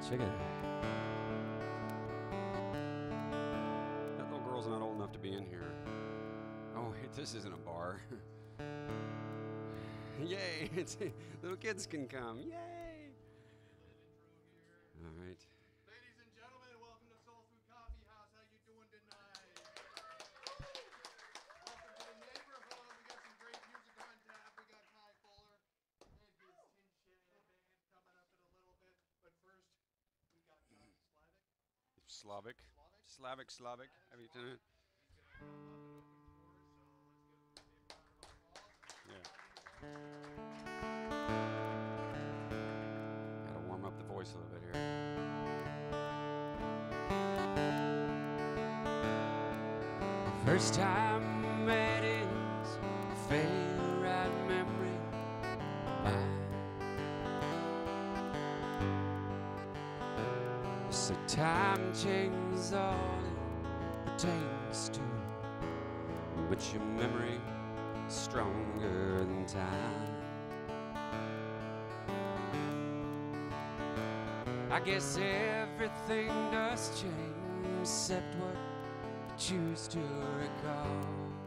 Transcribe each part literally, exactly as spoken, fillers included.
Check it out. That little girl's not old enough to be in here. Oh, this isn't a bar. Yay! It's, little kids can come. Yay! All right. Ladies and gentlemen, welcome to SoulFood CoffeeHouse. How you doing tonight? Welcome to the neighborhood. We got some great music on tap. We got Ty Fuller and his Tin Shed band coming up in a little bit. But first, we got uh, Slavick. Slavick. Slavick, Slavick. Have you done it? Gotta warm up the voice a little bit here. First time I met is a favorite memory of mine. So time changes all it pertains to, but your memory is stronger than time. I guess everything does change except what you choose to recall.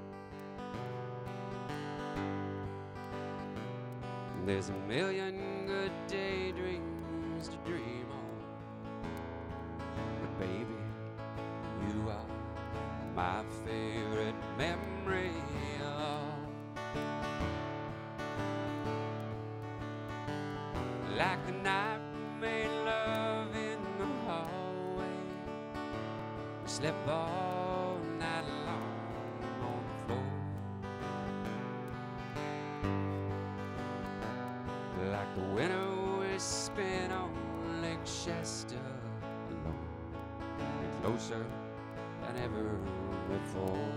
There's a million good daydreams to dream on, but baby, you are my favorite memory of all. Like the night we made love in the hallway, we slept all night long on the floor. Like the winter we spent on Lake Shasta alone, and closer than ever before.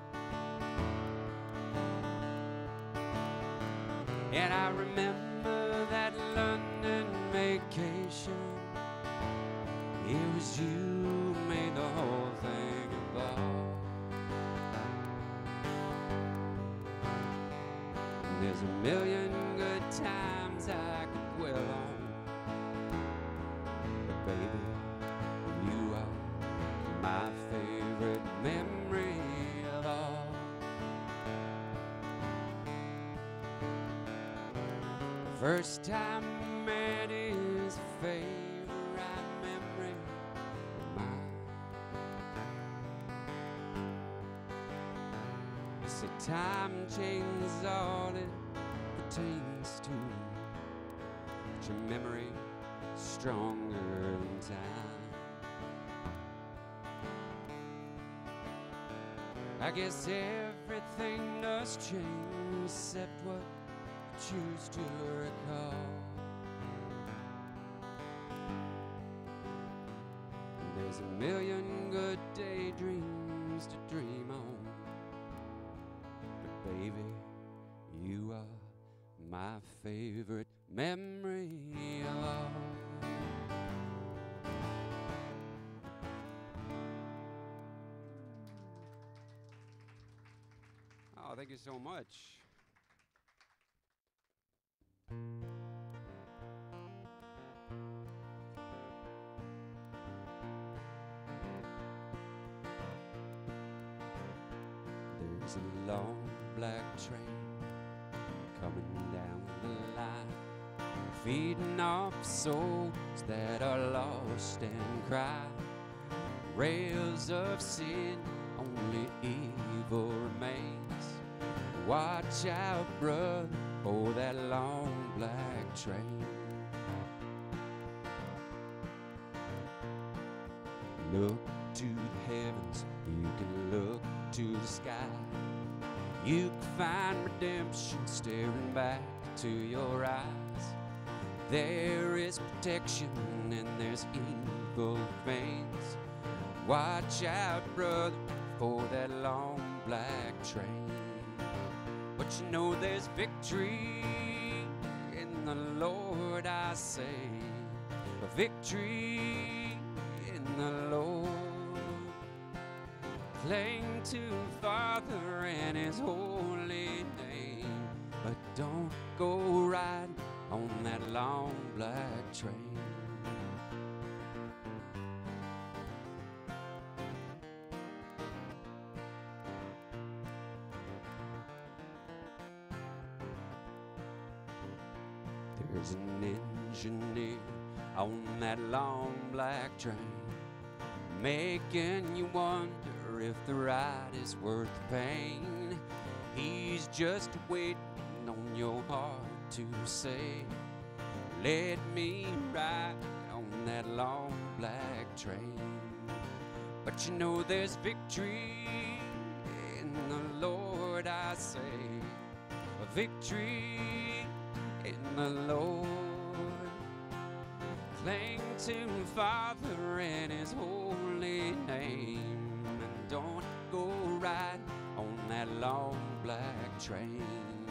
And I remember that London vacation. It was you who made the whole thing a ball. There's a million good times I could dwell on, but baby, you are my favorite memory of all. First time I met is a favorite memory of mine. It's a time changes all it pertains to, but your memory is stronger than time. I guess everything does change except what choose to recall. There's a million good daydreams to dream on, but baby, you are my favorite memory of all. Oh, thank you so much. There's a long black train coming down the line, feeding off souls that are lost and cry. Rails of sin, only evil remains. Watch out, brother, for that long black train. Look to the heavens, you can look to the sky. You can find redemption staring back to your eyes. There is protection and there's evil veins. Watch out, brother, for that long black train. But you know there's victory in the Lord, I say. A victory in the Lord. Cling to Father and His holy name, but don't go riding on that long black train. There's an engineer on that long black train, making you wonder if the ride is worth the pain. He's just waiting on your heart to say, let me ride on that long black train. But you know there's victory in the Lord, I say, a victory in the Lord. Cling to the Father and His holy name, and don't go right on that long black train.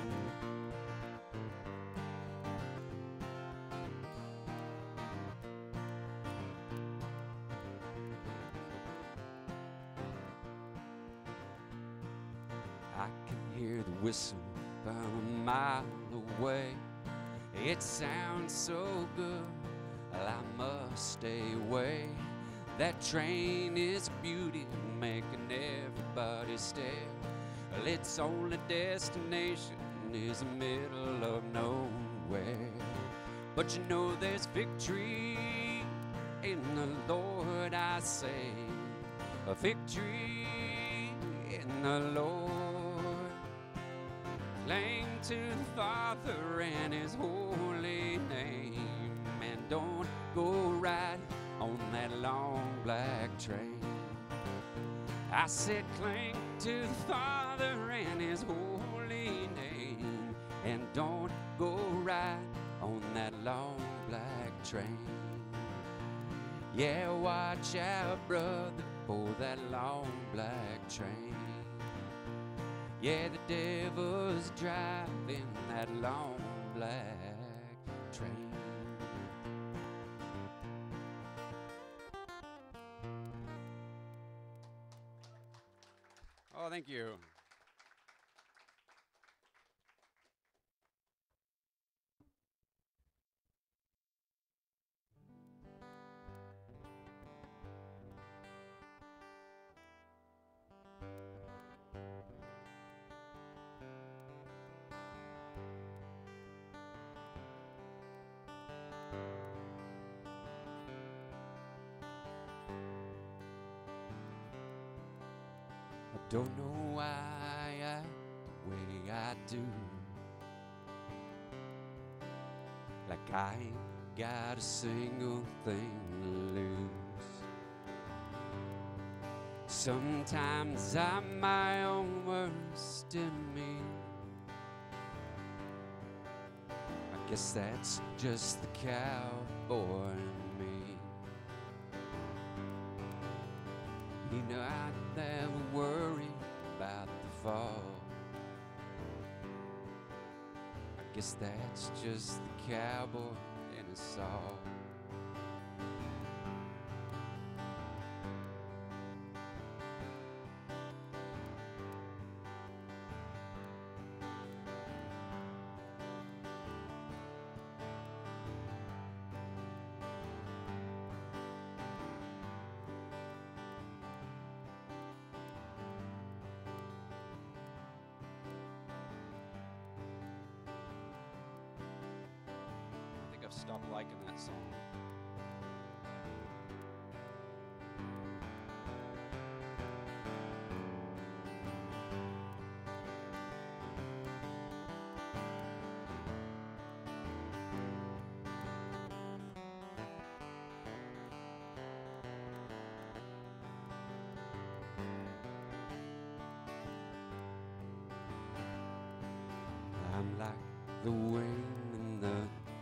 I can hear the whistle about a mile away. It sounds so good, well, I must stay away. That train is beauty, making everybody stare. Well, its only destination is the middle of nowhere. But you know there's victory in the Lord, I say, a victory in the Lord. Cling to the Father and His holy name, and don't go right on that long black train. I said cling to the Father and His holy name, and don't go right on that long black train. Yeah, watch out, brother, for that long black train. Yeah, the devil's driving that long black train. Oh, thank you. I don't know why I act the way I do, like I ain't got a single thing to lose. Sometimes I'm my own worst enemy. I guess that's just the cowboy in me. You know, I never worry about the fall. I guess that's just the cowboy in us all. I've stopped liking that song. I'm like the wind in the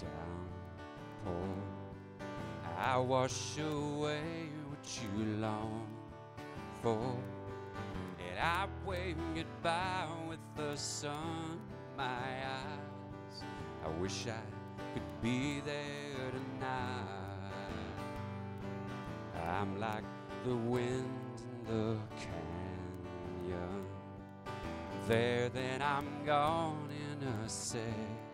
I wash away what you long for, and I wave goodbye with the sun in my eyes. I wish I could be there tonight. I'm like the wind in the canyon, there then I'm gone in a second.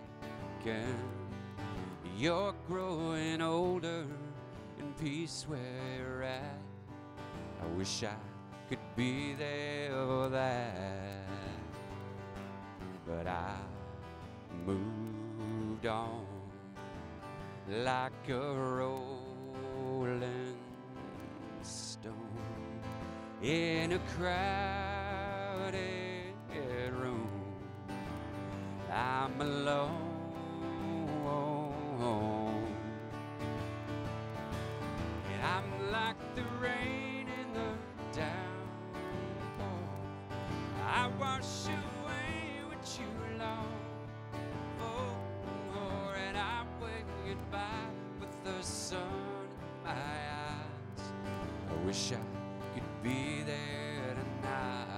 You're growing older in peace where you're at. I wish I could be there for that, but I moved on. like a rolling stone in a crowded room. I'm alone, and I'm like the rain in the downpour. I wash away what you long for, and I wait goodbye with the sun in my eyes. I wish I could be there tonight.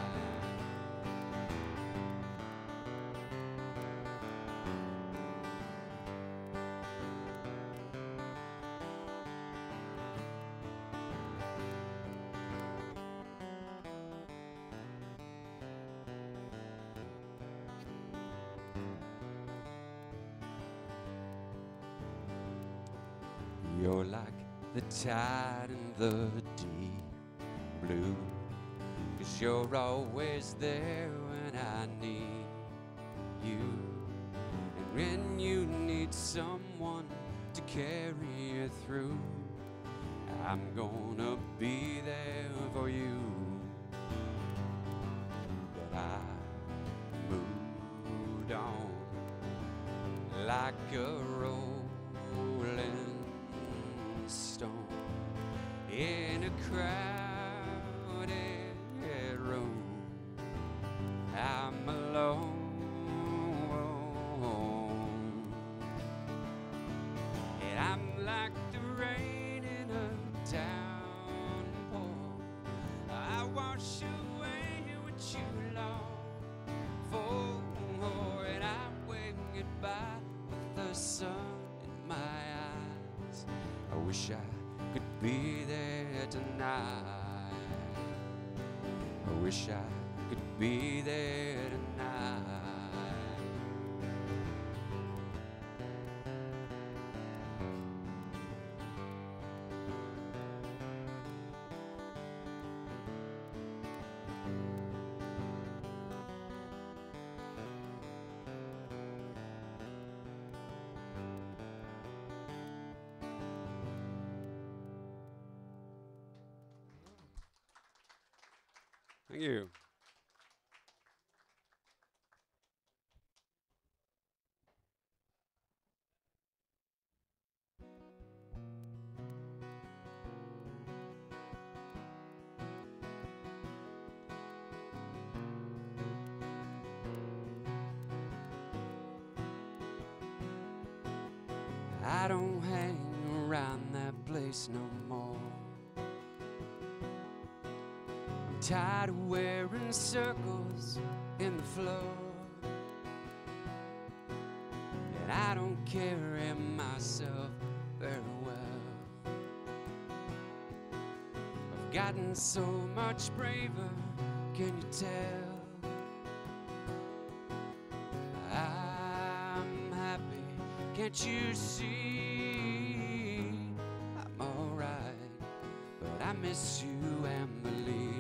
You're like the tide in the deep blue, 'cause you're always there when I need you, and when you need someone to carry you through, I'm gonna be there for you. But I moved on like a rolling stone in a crowded room. I'm alone, and I'm like the rain in a downpour. I wash away what you long for, and I wave goodbye with the sun in my eyes. I wish I could be there tonight. I wish I could be there tonight. Thank you. I don't hang around that place no more. I'm tired of wearing circles in the floor, and I don't carry myself very well. I've gotten so much braver, can you tell? I'm happy, can't you see? I'm alright, but I miss you, Emily.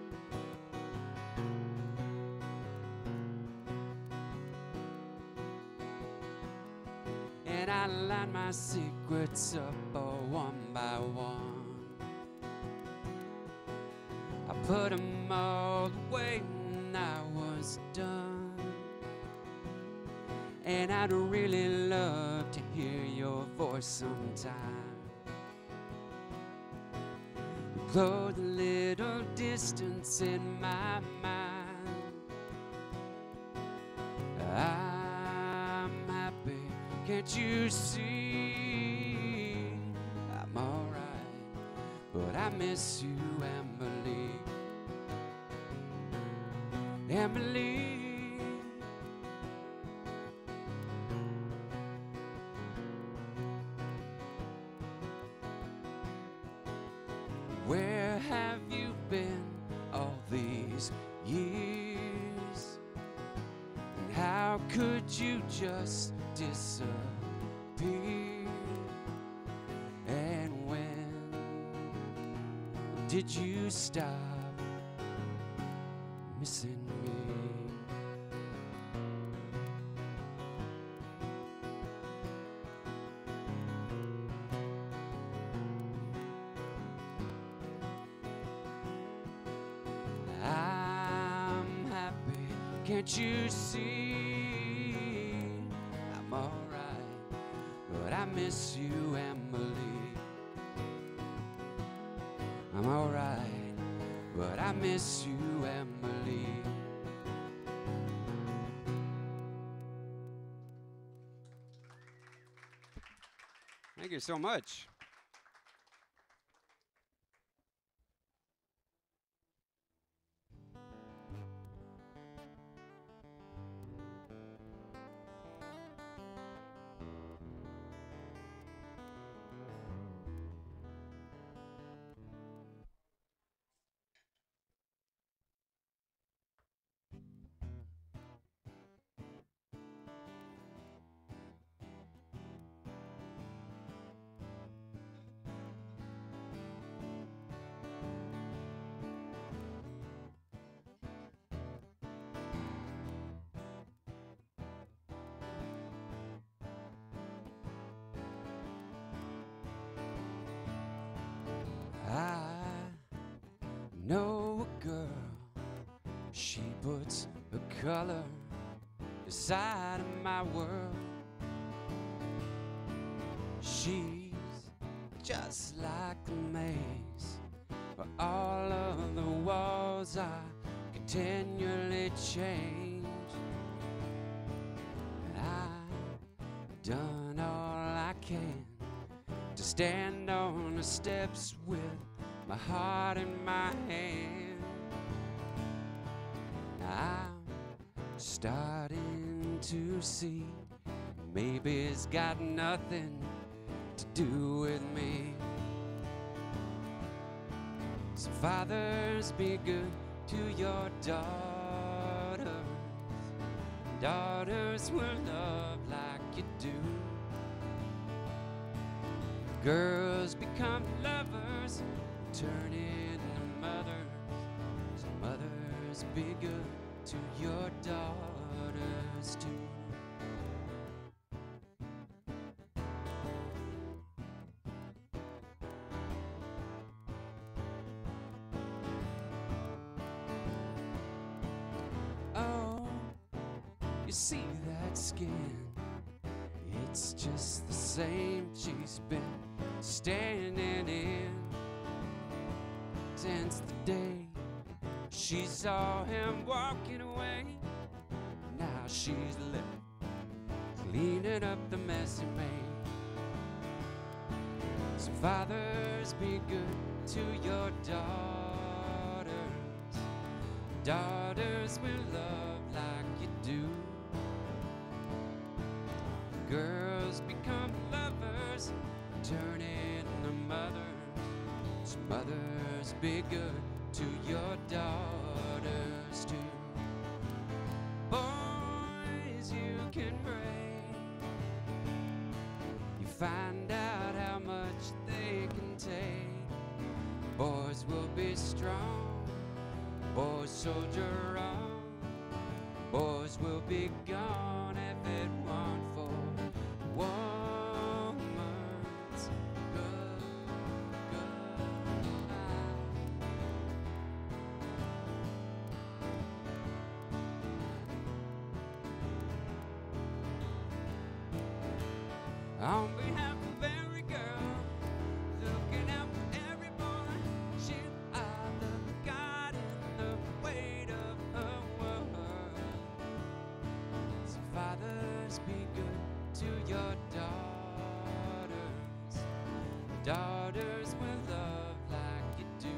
And I line my secrets up all one by one. I put them all away when I was done. And I'd really love to hear your voice sometime. Though the little distance in my mind, I'm happy, can't you see? I'm alright, but I miss you, Emily. Emily. Where have you been all these years? And how could you just disappear? And when did you stop missing me? Can't you see I'm alright, but I miss you, Emily. I'm alright, but I miss you, Emily. Thank you so much. I know a girl, she puts a color inside of my world. She's just like a maze, where all of the walls are continually changed. And I've done all I can to stand on the steps with my heart in my hand. I'm starting to see maybe it's got nothing to do with me. So fathers, be good to your daughters. Daughters will love like you do. Girls become lovers, turn into mothers. So mothers, be good to your daughters too. Oh, you see that skin? It's just the same she's been standing in since the day she saw him walking away. Now she's left cleaning up the mess he made. So fathers, be good to your daughters. Daughters will love like you do. Girls become lovers, turn into mothers. So mothers, be good to your daughters too. Boys, you can break. You find out how much they can take. Boys will be strong. Boys soldier on. Boys will be gone if it weren't for woman's good, good life. On behalf of every girl, looking out for every boy, she'll either be God in the weight of her world. So fathers, be good to your daughters. Daughters will love like you do.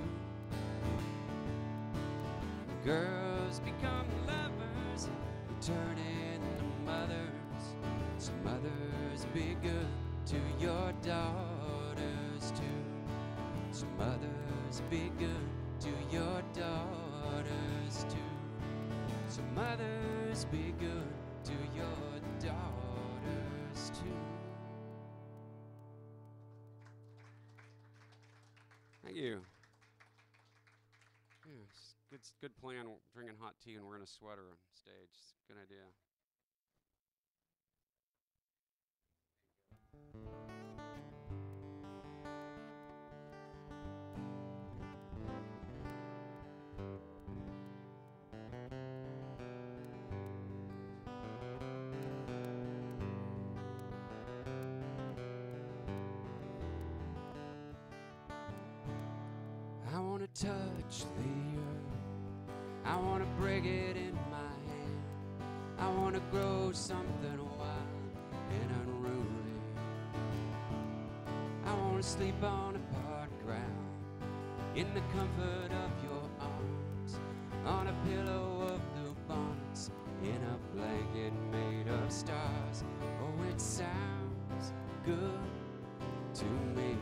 Girls become lovers, turn into mothers. So mothers, be good to your daughters too. So mothers, be good to your daughters too. So mothers, be good to your daughters too. Thank you. Yeah, it's good, good plan, drinking hot tea and wearing a sweater on stage. It's a good idea. wanna touch the earth, I wanna break it in my hand, I wanna grow something wild and unruly, I wanna sleep on a park ground, in the comfort of your arms, on a pillow of blue bonnets, in a blanket made of stars. Oh, it sounds good to me.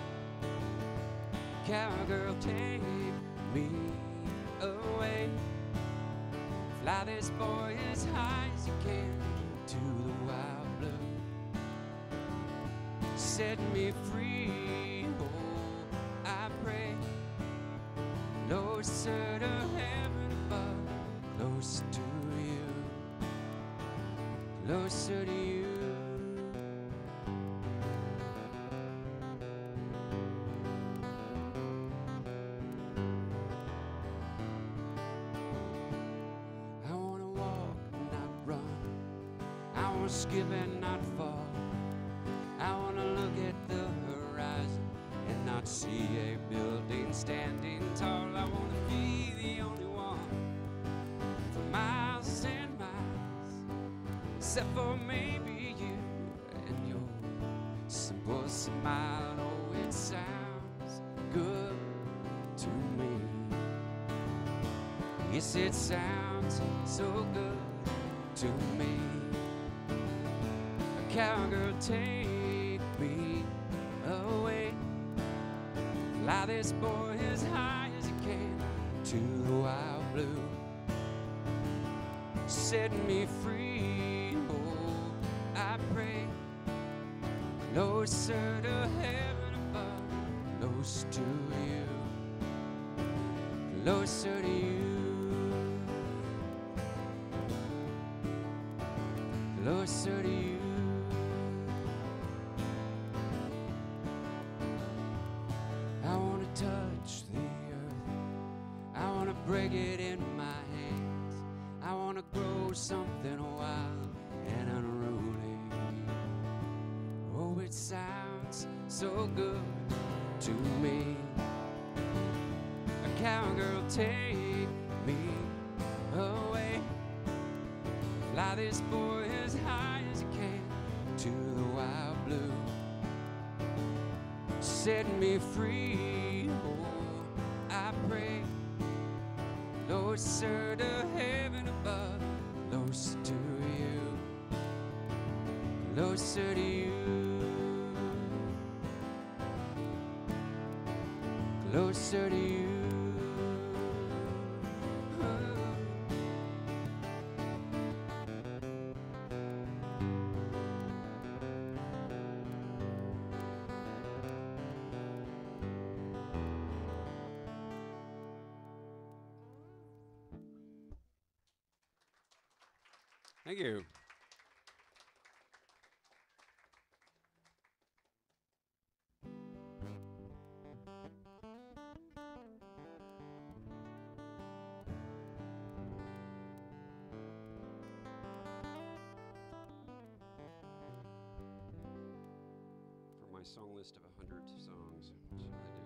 Cowgirl, take me away. Fly this boy as high as you can to the wild blue. Set me free, oh, I pray. Closer to heaven above, close to you, closer to you. I wanna walk, not run. I wanna skip and not fall. I wanna look at the horizon and not see a building standing tall. I wanna be the only one for miles and miles, except for maybe you and your simple smile. Oh, it sounds good to me. Yes, it sounds so good to me. A cowgirl, take me away. Fly this boy as high as you can to the wild blue. Set me free, oh, I pray. Closer to heaven above, close to you, closer to you, closer to you. I wanna touch the earth, I wanna break it in my hands, I wanna grow something wild and unruly. Oh, it sounds so good to me. A cowgirl, take me away. Fly this boy as high as you can to the wild blue. Set me free, oh, I pray. Closer to heaven above, close to you, closer to you, closer to you. Thank you. For my song list of a hundred songs, what shall I do?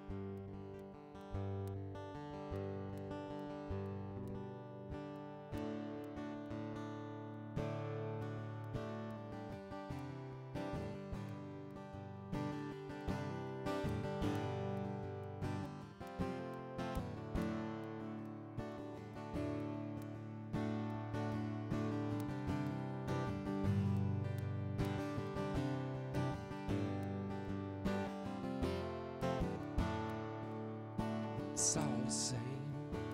It's all the same,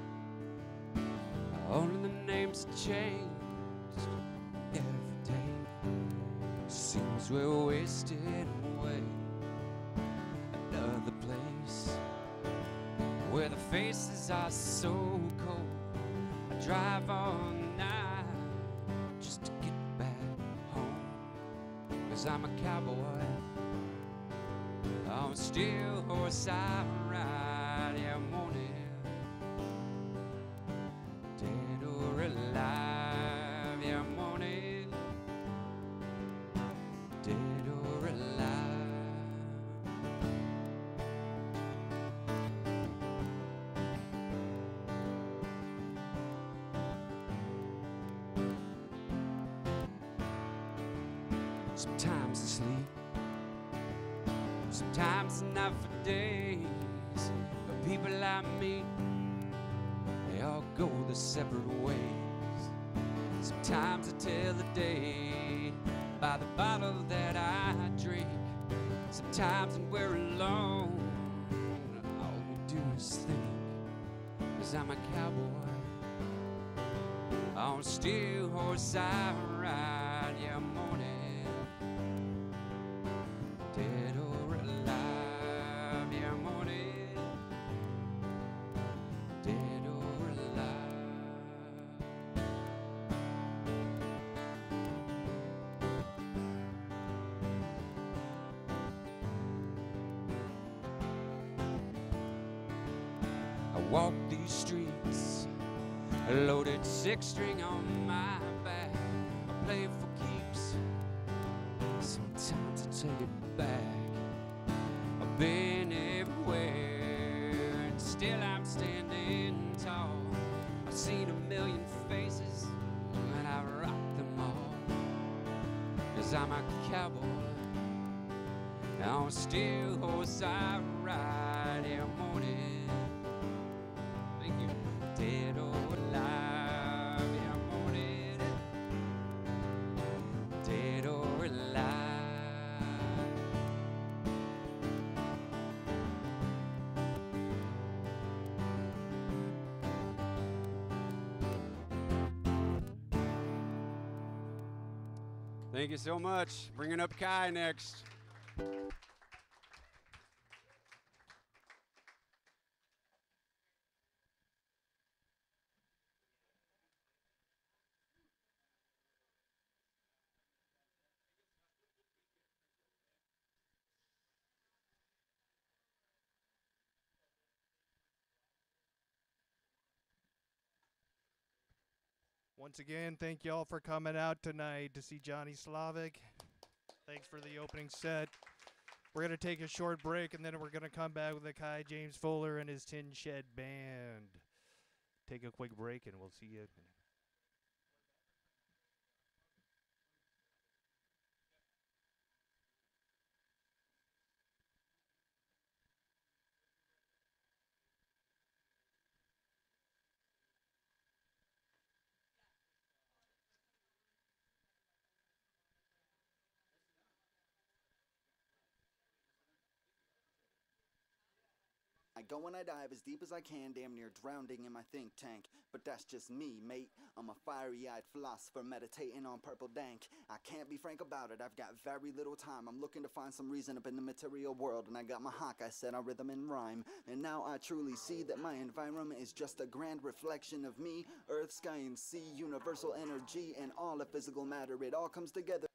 only the names changed every day. Seems we're wasting away. Another place where the faces are so cold. I drive all night just to get back home, 'cause I'm a cowboy on a steel horse I ride. Yeah, I'm on it, dead or alive. Yeah, I'm on it, dead or alive. sometimes asleep, sometimes not for days. The people I meet, they all go their separate ways. Sometimes I tell the day by the bottle that I drink. Sometimes when we're alone, all we do is think. 'Cause I'm a cowboy on a steel horse I ride. Yeah, morning, dead or alive. Yeah, morning, dead or alive. I walk these streets, a loaded six string on my back. I play for keeps, sometimes I take it back. I've been everywhere, and still I'm standing tall. I've seen a million faces, and I rock them all. 'Cause I'm a cowboy on a steel horse I ride. Yeah, morning, thank you, dead or alive. Yeah, morning, dead or alive. Thank you so much. Bringing up Kai next. Once again, thank you all for coming out tonight to see Johnny Slavick. Thanks for the opening set. We're going to take a short break, and then we're going to come back with the Kai James Fuller and his Tin Shed Band. Take a quick break, and we'll see you. I go and I dive as deep as I can, damn near drowning in my think tank. But that's just me, mate. I'm a fiery-eyed philosopher meditating on purple dank. I can't be frank about it, I've got very little time. I'm looking to find some reason up in the material world, and I got my hawk, I said on rhythm and rhyme. And now I truly see that my environment is just a grand reflection of me. Earth, sky, and sea, universal energy, and all of physical matter. It all comes together